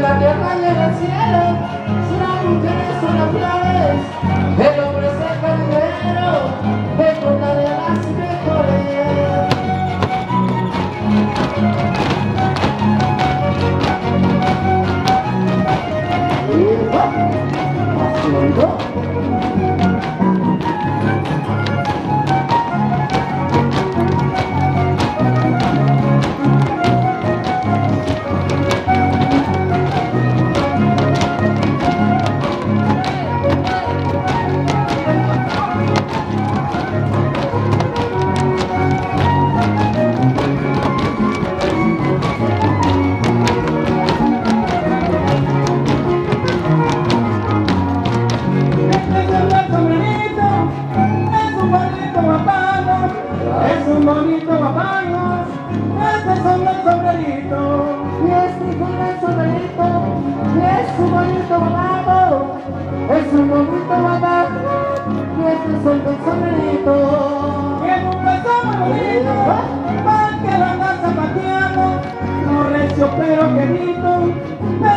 la tierra y en el cielo, son las mujeres, son las flores, el hombre saca el dinero, es una de las mejores. Es un bonito papano, este son los sombreritos. Y este con el sombrerito, y es un bonito babado, es un bonito babado, y este son los sombreritos. Y en un beso bonito, para que lo andas zapateando, no recio pero querido,